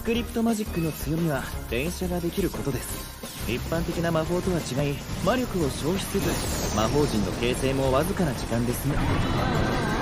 クリプトマジックの強みは連射ができることです。一般的な魔法とは違い、魔力を消費せず魔法陣の形成もわずかな時間で済む。